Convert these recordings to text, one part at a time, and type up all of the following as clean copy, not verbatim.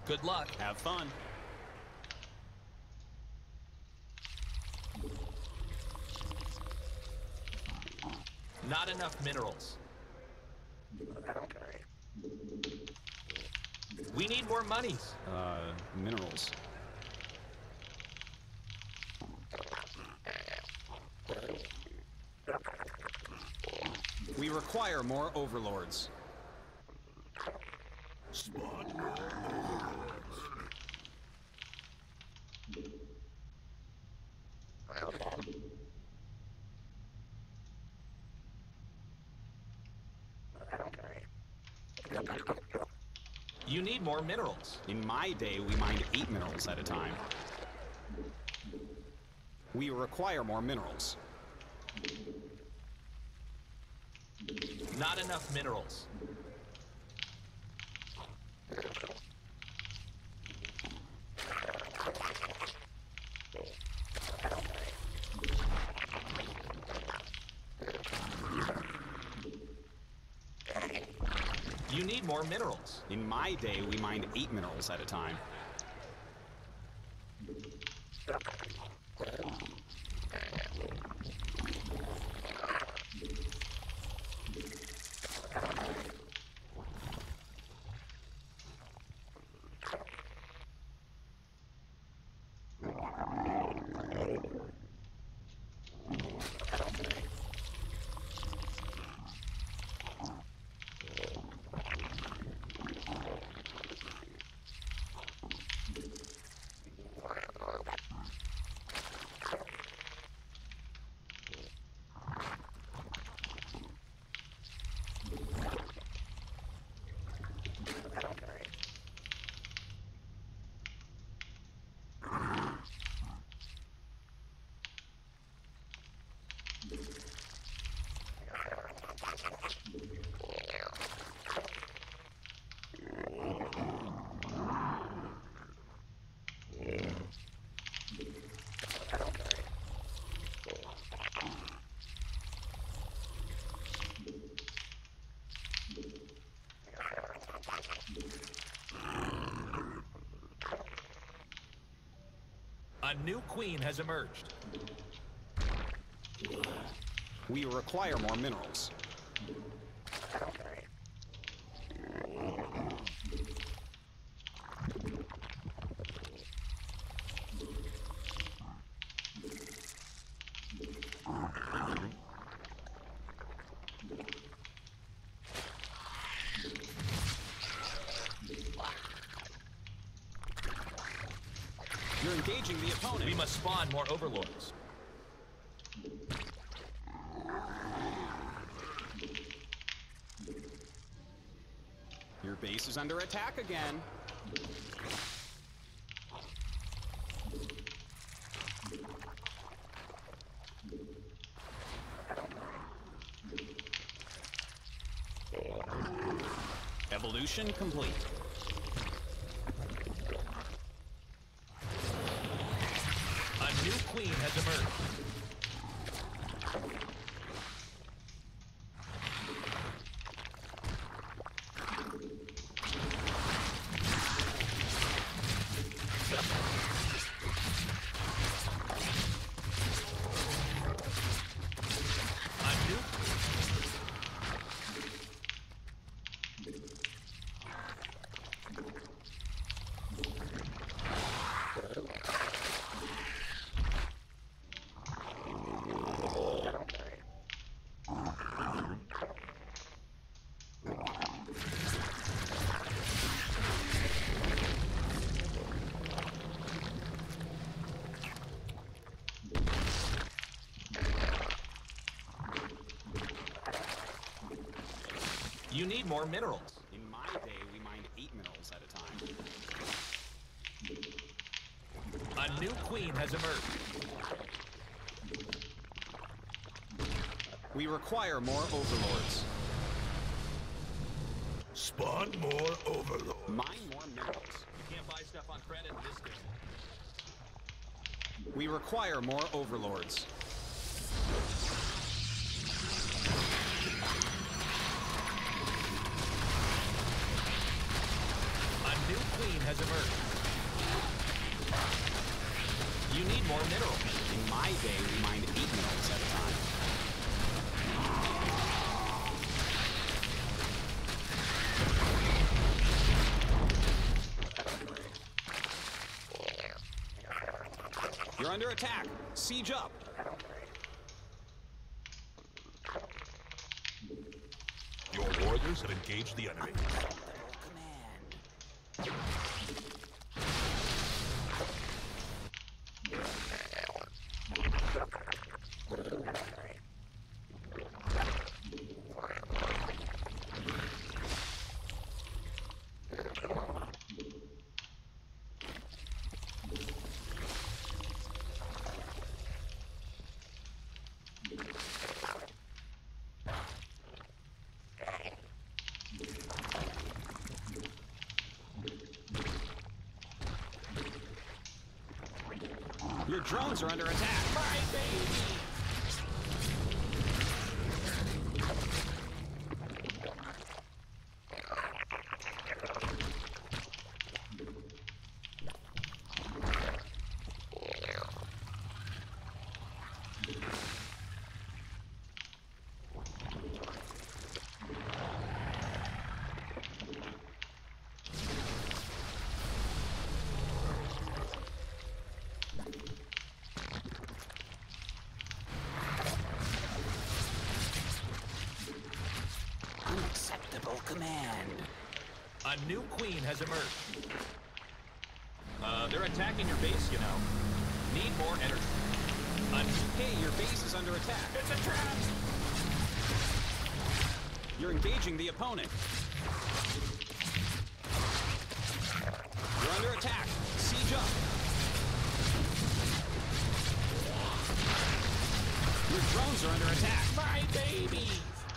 Good luck. Have fun. Not enough minerals. We need more monies. Minerals. We require more overlords. Spawn more overlords. You need more minerals. In my day, we mined 8 minerals at a time. We require more minerals. Not enough minerals. You need more minerals. In my day, we mined 8 minerals at a time. A new queen has emerged. We require more minerals. You're engaging the opponent. We must spawn more overlords. Your base is under attack again. Evolution complete. A new queen has emerged. You need more minerals. In my day, we mined 8 minerals at a time. A new queen has emerged. We require more overlords. Spawn more overlords. Mine more minerals. You can't buy stuff on credit in this game. We require more overlords. A new queen queen has emerged. You need more minerals. In my day, we mined 8 minerals at a time. You're under attack. Siege up. Your warriors have engaged the enemy. Your drones are under attack. My baby! Unacceptable command. A new queen has emerged. They're attacking your base, you know. Need more energy. Hey, your base is under attack. It's a trap! You're engaging the opponent. You're under attack. Siege up. Your drones are under attack. My baby!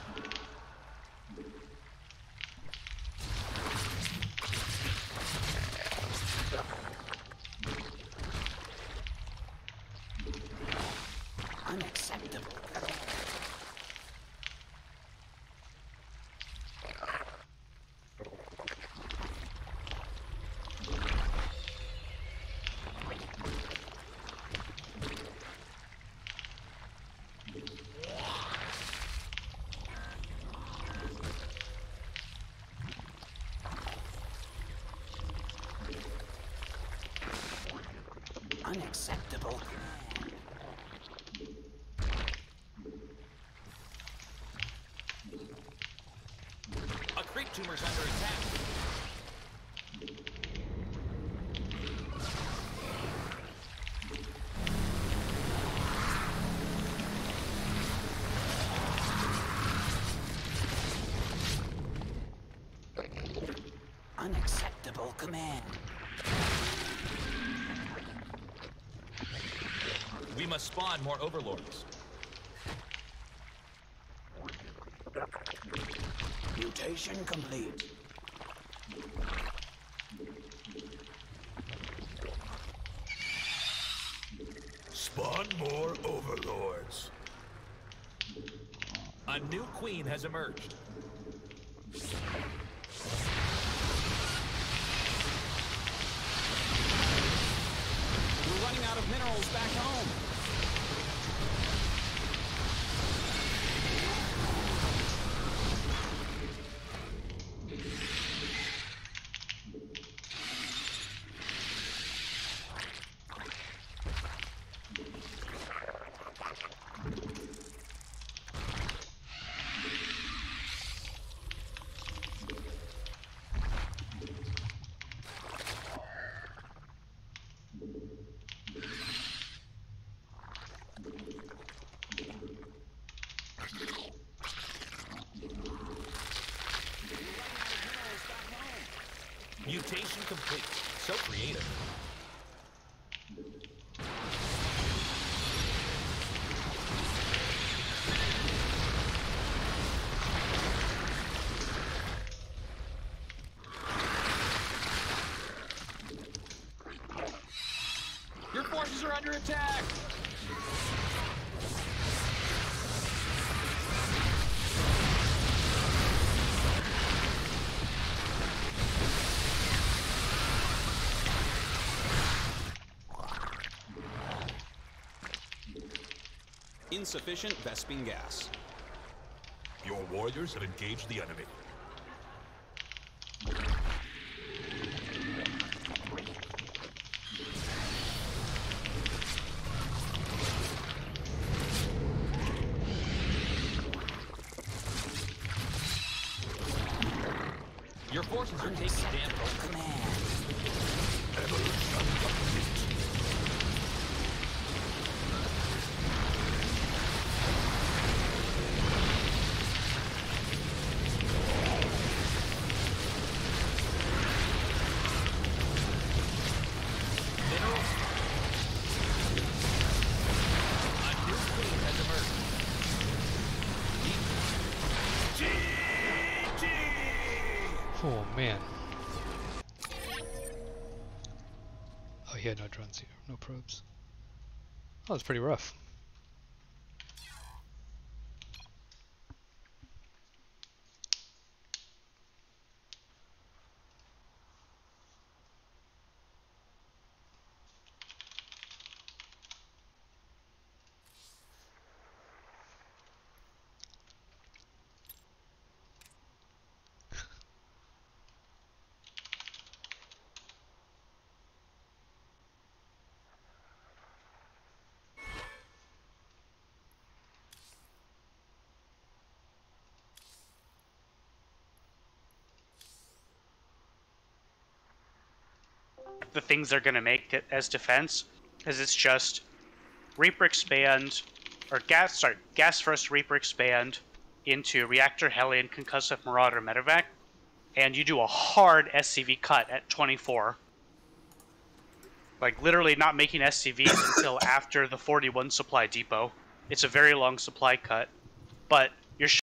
Unacceptable. Unacceptable. A creep tumor's under attack. Unacceptable command. We must spawn more overlords. Mutation complete. Spawn more overlords. A new queen has emerged. We're running out of minerals back home. Mutation complete. So creative. Your forces are under attack! Insufficient Vespene gas. Your warriors have engaged the enemy. Your forces are taking damage. Minerals. A new queen has emerged. Oh man. Oh yeah, no drones here, no probes. Oh, it's pretty rough. The things they're going to make it as defense is it's just Reaper expand, or gas first Reaper expand into Reactor Hellion Concussive Marauder Medevac, and you do a hard SCV cut at 24. Like literally not making SCVs until after the 41 supply depot. It's a very long supply cut, but